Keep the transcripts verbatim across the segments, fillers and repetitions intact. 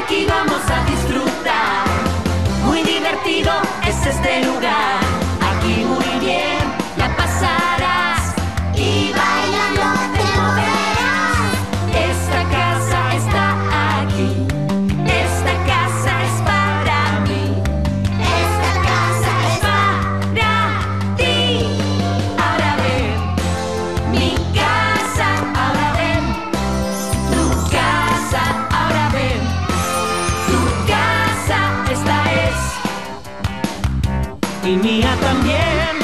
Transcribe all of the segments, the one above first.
aquí vamos a disfrutar. Muy divertido es este lugar. Aquí muy bien la pasarás y bailando te moverás. Esta casa está aquí. Esta casa es para mí. Esta casa es para ti. Ahora ven, mi casa, ahora ven. Tu casa, ahora ven. Tu casa, esta es. Y mía también.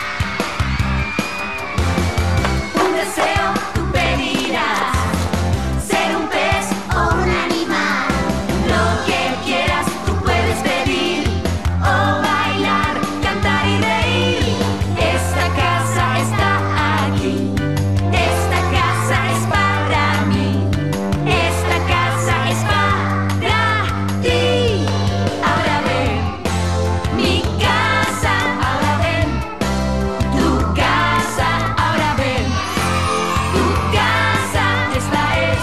Un deseo tú pedirás. Ser un pez o un animal. Lo que quieras tú puedes pedir. O bailar, cantar y reír. Esta casa está aquí. Esta casa es para mí. Esta casa es para ti. Ahora ven, mi casa, ahora ven. Tu casa, ahora ven. Tu casa, esta es.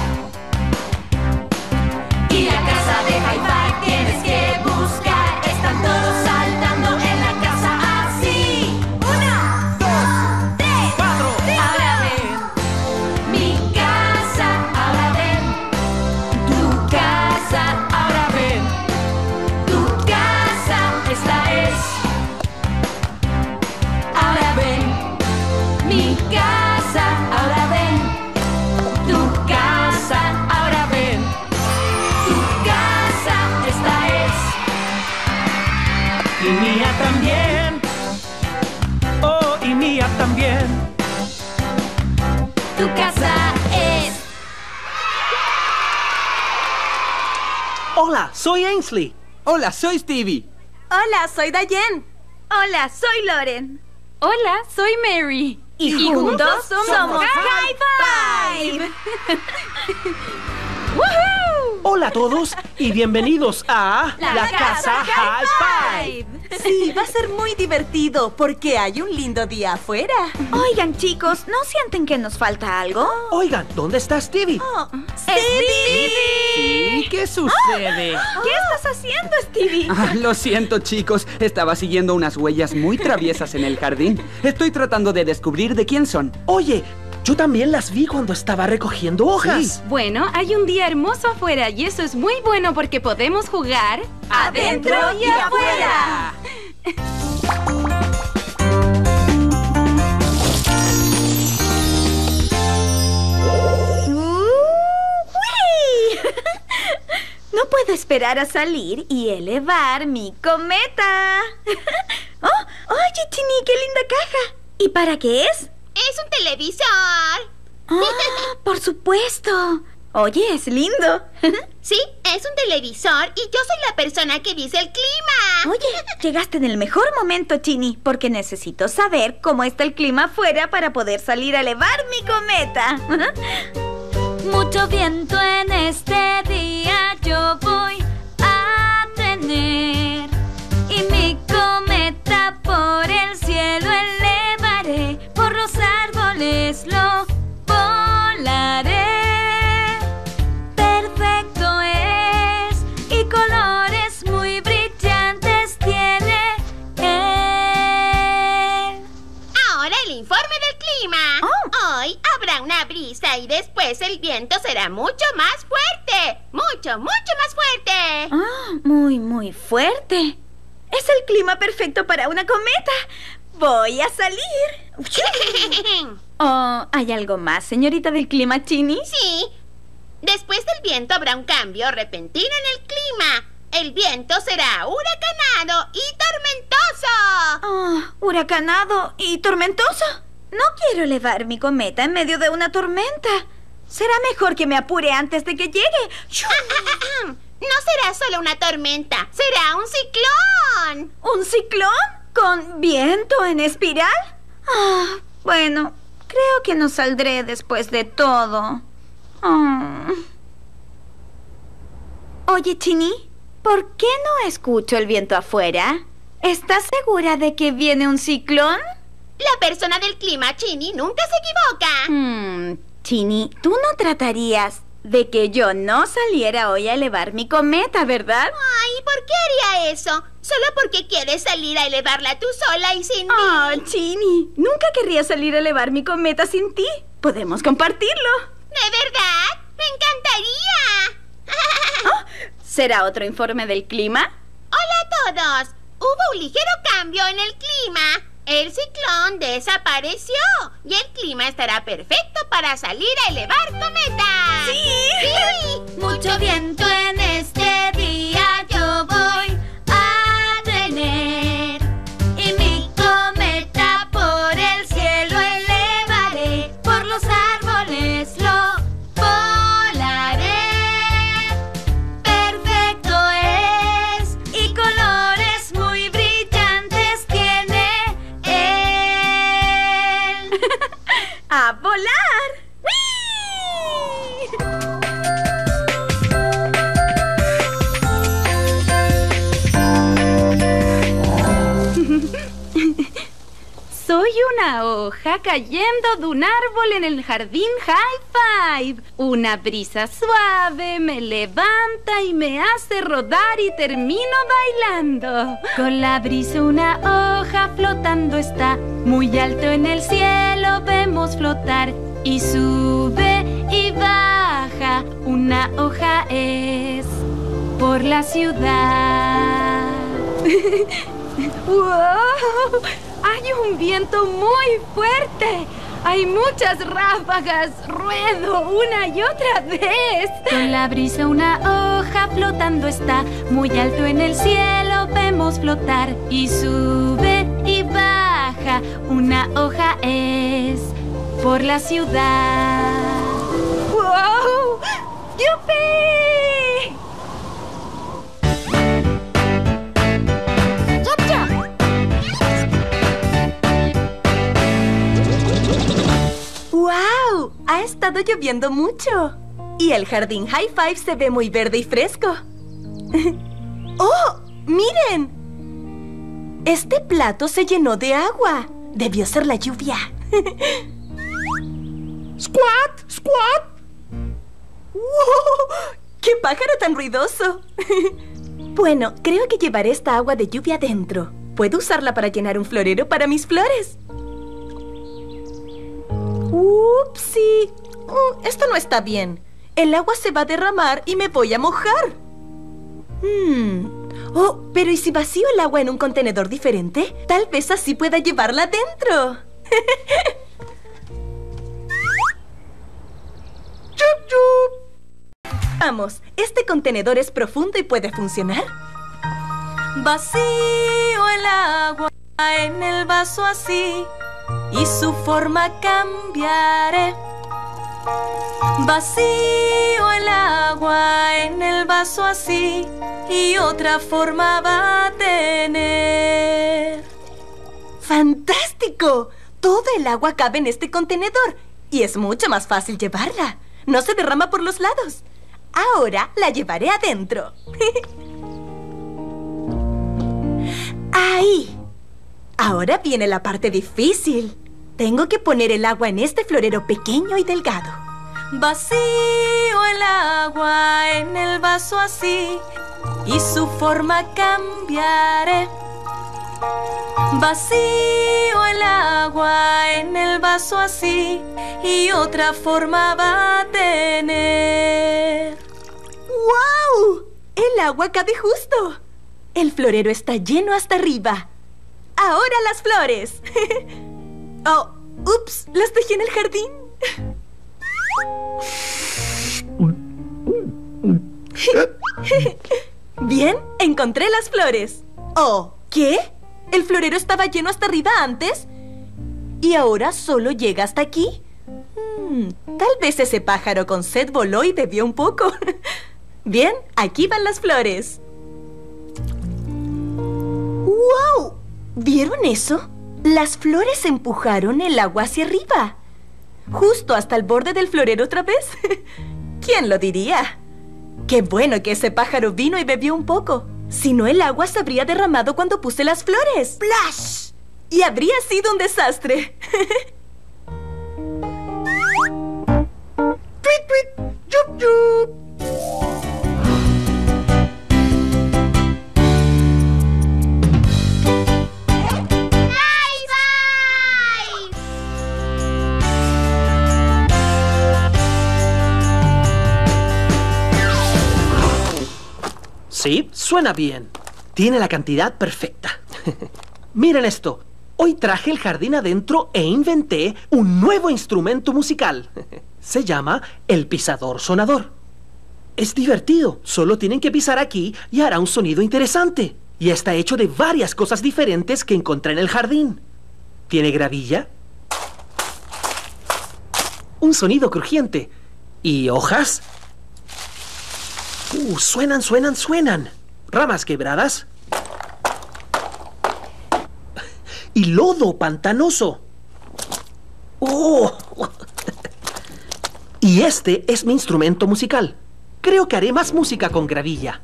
Y la casa de Hi-Fi tienes que buscar. Están todos saltando en la casa así. Una, dos, tres, cuatro. Ahora ven, mi casa, ahora ven. Tu casa, ahora ven. Tu casa, esta es. Ahora ven, mi casa, ahora ven. Tu casa, ahora ven. Tu casa, esta es. Y mía también. Oh, y mía también. Tu casa es. Hola, soy Ainsley. Hola, soy Stevie. Hola, soy Diane. Hola, soy Loren. Hola, soy Mary. Y, Y juntos, juntos somos, somos High Five. ¡Woohoo! Hola a todos y bienvenidos a La Casa High Five. Sí, va a ser muy divertido porque hay un lindo día afuera. Oigan, chicos, ¿no sienten que nos falta algo? Oigan, ¿dónde está Stevie? Oh, ¡Stevie! Sí, ¿qué sucede? ¿Qué estás haciendo, Stevie? Ah, lo siento, chicos. Estaba siguiendo unas huellas muy traviesas en el jardín. Estoy tratando de descubrir de quién son. Oye, yo también las vi cuando estaba recogiendo hojas. Bueno, hay un día hermoso afuera y eso es muy bueno porque podemos jugar ¡Adentro y afuera! ¡Uy! No puedo esperar a salir y elevar mi cometa. ¡Oh! ¡Oye, Chini, qué linda caja! ¿Y para qué es? ¡Es un televisor! ¡Ah, por supuesto! Oye, es lindo. Sí, es un televisor y yo soy la persona que dice el clima. Oye, llegaste en el mejor momento, Chini, porque necesito saber cómo está el clima afuera para poder salir a elevar mi cometa. Mucho viento en este día yo voy a tener y mi cometa por el cielo elevaré, por los árboles lo volaré. Perfecto es y colores muy brillantes tiene él. Ahora el informe del clima. Oh. Hoy habrá una brisa y después el viento será mucho más fuerte. Mucho, mucho más fuerte. Ah, muy, muy fuerte. Es el clima perfecto para una cometa. Voy a salir. Oh, ¿hay algo más, señorita del clima, Chini? Sí. Después del viento habrá un cambio repentino en el clima. El viento será huracanado y tormentoso. Oh, huracanado y tormentoso. No quiero elevar mi cometa en medio de una tormenta. Será mejor que me apure antes de que llegue. No será solo una tormenta, será un ciclón. ¿Un ciclón? ¿Con viento en espiral? Ah, bueno, creo que no saldré después de todo. Oh. Oye, Chini, ¿por qué no escucho el viento afuera? ¿Estás segura de que viene un ciclón? La persona del clima, Chini, nunca se equivoca. Hmm, Chini, ¿tú no tratarías de que yo no saliera hoy a elevar mi cometa, ¿verdad? Ay, ¿por qué haría eso? ¿Solo porque quieres salir a elevarla tú sola y sin Oh, mí? Chini, nunca querría salir a elevar mi cometa sin ti. Podemos compartirlo. ¿De verdad? ¡Me encantaría! Oh, ¿será otro informe del clima? Hola a todos. Hubo un ligero cambio en el clima. El ciclón desapareció y el clima estará perfecto para salir a elevar cometas. ¡Sí! ¡Sí! Mucho viento en este día yo voy a tener. Y mi cometa por el cielo elevaré. Por los árboles lo volaré. Perfecto es y colores muy brillantes tiene él. ¡A volar! ¡Wii! Soy una hoja cayendo de un árbol en el jardín High Five. Una brisa suave me levanta y me hace rodar y termino bailando. Con la brisa una hoja flotando está. Muy alto en el cielo vemos flotar. Y sube y baja. Una hoja es por la ciudad. ¡Wow! Hay un viento muy fuerte. Hay muchas ráfagas. Ruedo una y otra vez. Con la brisa una hoja flotando está. Muy alto en el cielo vemos flotar. Y sube y baja. Una hoja es por la ciudad. ¡Wow! ¡Yupi! ¡Wow! Ha estado lloviendo mucho. Y el jardín High Five se ve muy verde y fresco. ¡Oh! ¡Miren! Este plato se llenó de agua. Debió ser la lluvia. ¡Squat! ¡Squat! ¡Wow! ¡Qué pájaro tan ruidoso! Bueno, creo que llevaré esta agua de lluvia dentro. Puedo usarla para llenar un florero para mis flores. ¡Upsi! Oh, esto no está bien. El agua se va a derramar y me voy a mojar. Hmm. Oh, pero ¿y si vacío el agua en un contenedor diferente? Tal vez así pueda llevarla dentro. ¡Chup, chup! Vamos, este contenedor es profundo y puede funcionar. Vacío el agua en el vaso así y su forma cambiaré. Vacío el agua en el vaso así y otra forma va a tener. ¡Fantástico! Todo el agua cabe en este contenedor y es mucho más fácil llevarla. No se derrama por los lados. Ahora la llevaré adentro. ¡Ahí! Ahora viene la parte difícil. Tengo que poner el agua en este florero pequeño y delgado. Vacío el agua en el vaso así y su forma cambiaré. Vacío el agua en el vaso así y otra forma va a tener. ¡Wow! El agua cabe justo. El florero está lleno hasta arriba. ¡Ahora las flores! ¡Oh! ¡Ups! Las dejé en el jardín. Bien, encontré las flores. ¿Oh, qué? ¿El florero estaba lleno hasta arriba antes? ¿Y ahora solo llega hasta aquí? Hmm, tal vez ese pájaro con sed voló y bebió un poco. Bien, aquí van las flores. ¡Wow! ¿Vieron eso? Las flores empujaron el agua hacia arriba. Justo hasta el borde del florero otra vez. ¿Quién lo diría? Qué bueno que ese pájaro vino y bebió un poco. Si no, el agua se habría derramado cuando puse las flores. ¡Splash! Y habría sido un desastre. ¡Tweet, tweet! ¡Chup, chup! Sí, suena bien. Tiene la cantidad perfecta. Miren esto. Hoy traje el jardín adentro e inventé un nuevo instrumento musical. Se llama el pisador sonador. Es divertido. Solo tienen que pisar aquí y hará un sonido interesante. Y está hecho de varias cosas diferentes que encontré en el jardín. Tiene gravilla, un sonido crujiente y hojas. Uh, suenan, suenan, suenan. Ramas quebradas. Y lodo pantanoso. Oh. Y este es mi instrumento musical. Creo que haré más música con gravilla.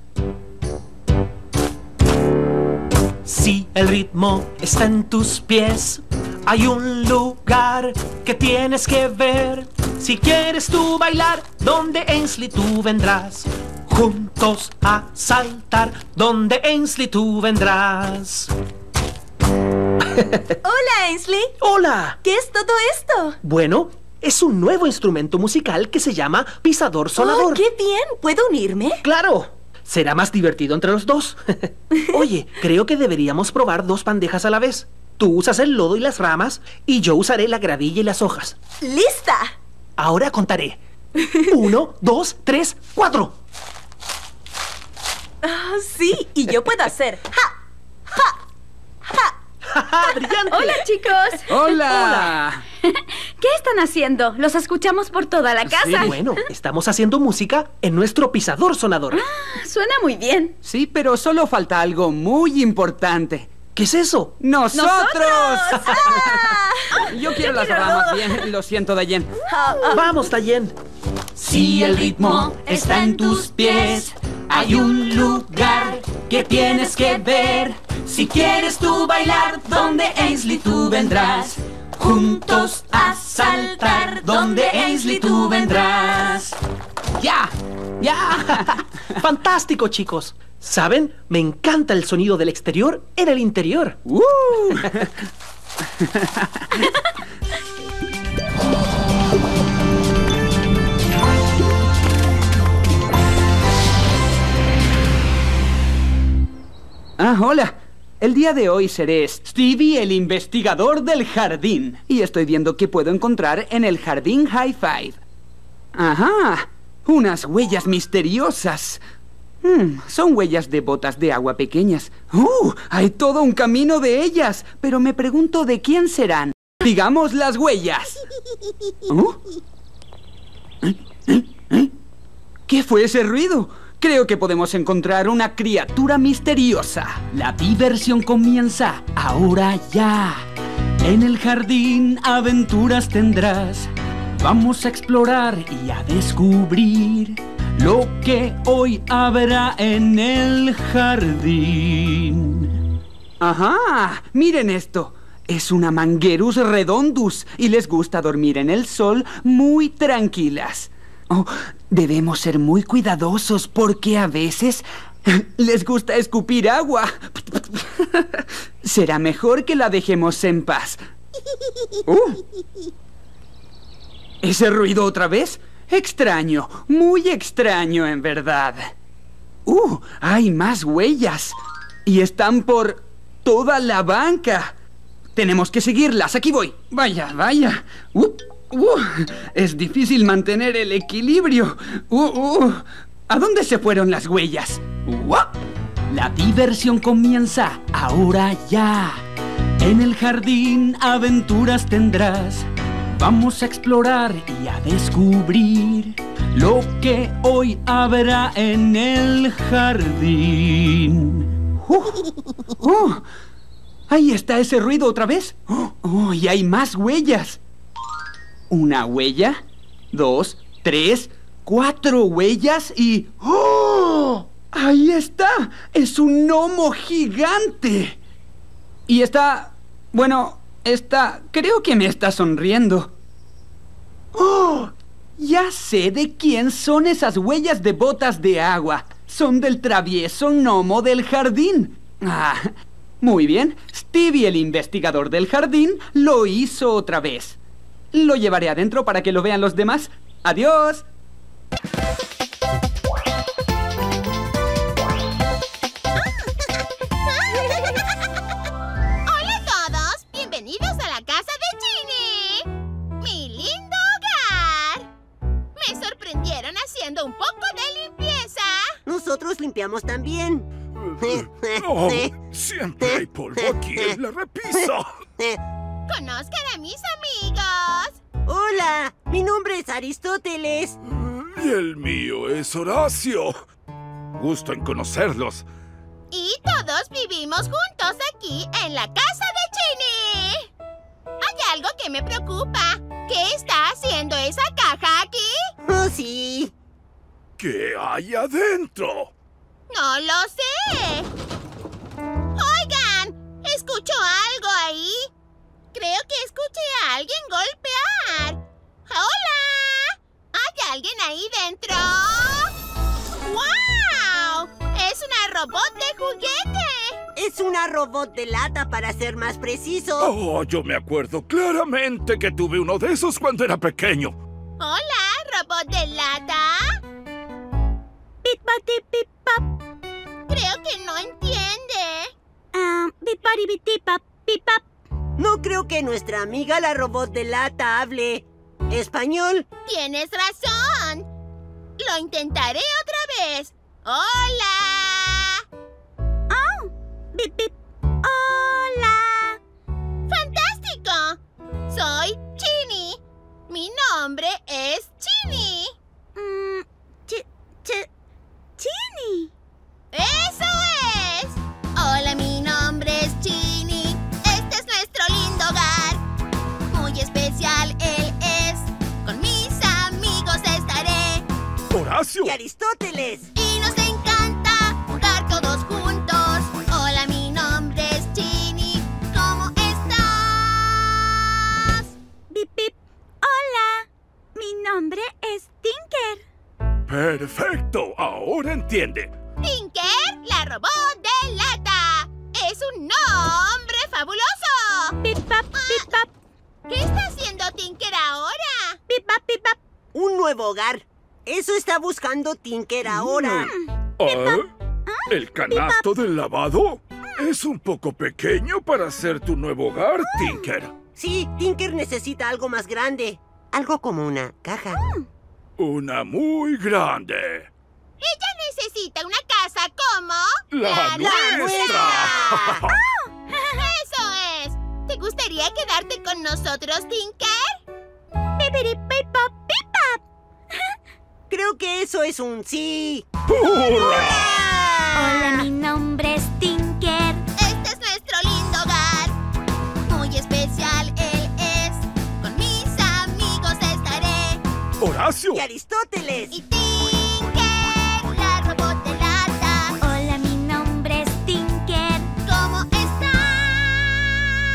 Si el ritmo está en tus pies, hay un lugar que tienes que ver. Si quieres tú bailar, donde Ainsley tú vendrás. Juntos a saltar, donde Ainsley tú vendrás. Hola, Ainsley. ¡Hola! ¿Qué es todo esto? Bueno, es un nuevo instrumento musical que se llama pisador sonador. ¡Oh, qué bien! ¿Puedo unirme? ¡Claro! Será más divertido entre los dos. Oye, creo que deberíamos probar dos bandejas a la vez. Tú usas el lodo y las ramas y yo usaré la gravilla y las hojas. ¡Lista! Ahora contaré. Uno, dos, tres, cuatro. Ah, sí, y yo puedo hacer ¡ja! ¡ja! ¡ja! ¡Ja, brillante! Hola, chicos. ¡Hola! ¿Qué están haciendo? Los escuchamos por toda la casa. Sí, bueno, estamos haciendo música en nuestro pisador sonador. Suena muy bien. Sí, pero solo falta algo muy importante. ¿Qué es eso? ¡Nosotros! ¡Ah! Yo quiero las quiero ramas, lodo. bien. Lo siento, Dayen. Vamos, Dayen. Si el ritmo está en tus pies, hay un lugar que tienes que ver. Si quieres tú bailar, donde Ainsley tú vendrás. Juntos a saltar, donde Ainsley tú vendrás. ¡Ya! ¡Ya! ¡Fantástico, chicos! ¿Saben? Me encanta el sonido del exterior en el interior. ¡Uh! Ah, hola. El día de hoy seré Stevie, el investigador del jardín. Y estoy viendo qué puedo encontrar en el jardín High Five. ¡Ajá! Unas huellas misteriosas. Hmm, son huellas de botas de agua pequeñas. ¡Uh! Hay todo un camino de ellas. Pero me pregunto de quién serán. Digamos las huellas. ¿Oh? ¿Eh? ¿Eh? ¿Eh? ¿Qué fue ese ruido? Creo que podemos encontrar una criatura misteriosa. La diversión comienza ahora ya. En el jardín aventuras tendrás. Vamos a explorar y a descubrir lo que hoy habrá en el jardín. ¡Ajá! Miren esto. Es una Manguerus redondus y les gusta dormir en el sol muy tranquilas. Oh, debemos ser muy cuidadosos porque a veces les gusta escupir agua. Será mejor que la dejemos en paz. Uh. ¿Ese ruido otra vez? Extraño, muy extraño en verdad. ¡Uh! Hay más huellas. Y están por toda la banca. Tenemos que seguirlas. Aquí voy. Vaya, vaya. Uh, uh, es difícil mantener el equilibrio. Uh, uh. ¿A dónde se fueron las huellas? Uh. La diversión comienza ahora ya. En el jardín aventuras tendrás. Vamos a explorar y a descubrir lo que hoy habrá en el jardín. Uh, uh, ahí está ese ruido otra vez. Oh, oh, y hay más huellas. Una huella, dos, tres, cuatro huellas y... ¡Oh! Ahí está. Es un gnomo gigante. Y está... Bueno, está... Creo que me está sonriendo. ¡Oh! Ya sé de quién son esas huellas de botas de agua. Son del travieso gnomo del jardín. Ah, muy bien. Stevie, el investigador del jardín, lo hizo otra vez. Lo llevaré adentro para que lo vean los demás. ¡Adiós! Hola a todos, bienvenidos a la casa de Ginny. Mi lindo hogar. Me sorprendieron haciendo un poco de limpieza. Nosotros limpiamos también. Oh, siempre hay polvo aquí en la repisa. Conozcan a mis amigos. Hola, mi nombre es Aristóteles. Y el mío es Horacio. Gusto en conocerlos. Y todos vivimos juntos aquí en la casa de Ginny. Hay algo que me preocupa. ¿Qué está haciendo esa caja aquí? Oh, sí. ¿Qué hay adentro? No lo sé. Oigan, ¿escucho algo ahí? Creo que escuché a alguien golpear. ¡Hola! ¿Hay alguien ahí dentro? ¡Wow! ¡Es una robot de juguete! Es una robot de lata, para ser más preciso. Oh, yo me acuerdo claramente que tuve uno de esos cuando era pequeño. ¡Hola, robot de lata! Pip-pati-pip-pap. Creo que no entiende. Ah, pip-pari-pip-pap, pip-pap. No creo que nuestra amiga la robot de lata hable español. Tienes razón. Lo intentaré otra vez. ¡Hola! Oh, pip, pip. Hola. ¡Fantástico! Soy Ginny. Mi nombre es Ginny. Mm, ch, ch, Ginny. ¡Eso es! Hola, mi nombre es Ginny. Este es nuestro lindo hogar. Muy especial él es. Con mis amigos estaré. ¡Horacio! Y Aristóteles. Y nos encanta jugar todos juntos. Hola, mi nombre es Ginny. ¿Cómo estás? Pip, pip. Hola. Mi nombre es Tinker. ¡Perfecto! Ahora entiende. Tinker, la robot de lata. Es un nombre fabuloso. Pip, pap, pip, pap. ¿Qué está haciendo Tinker ahora? Pip, pap, pip, pap. Un nuevo hogar. Eso está buscando Tinker ahora. ¿Ah? ¿El canasto del lavado? Es un poco pequeño para ser tu nuevo hogar, Tinker. Sí, Tinker necesita algo más grande. Algo como una caja. Una muy grande. Ella necesita una casa como... ¡La, la nuestra! ¡Eso es! ¿Te gustaría quedarte con nosotros, Tinker? Pipiri, pip, pap, pip, pap. Creo que eso es un sí. ¡Hurra! Hola, mi nombre es Tinker. Este es nuestro lindo hogar. Muy especial él es. Con mis amigos estaré. ¡Horacio! Y Aristóteles. Y Tinker, la robot de lata. Hola, mi nombre es Tinker. ¿Cómo estás?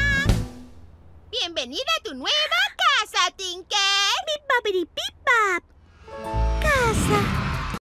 Bienvenida a tu nueva casa, Tinker. Pip, papiri, pip, pap.